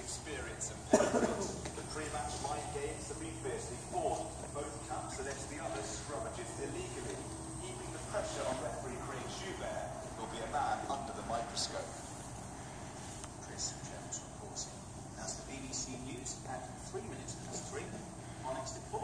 experience and benefit. The pre-match mind games have been fiercely fought. Both camps allege the other scrummages illegally. Keeping the pressure on referee Craig Schubert will be a man under the microscope. Chris Jones reporting. That's the BBC News at 3 minutes past 3 on Exit 4.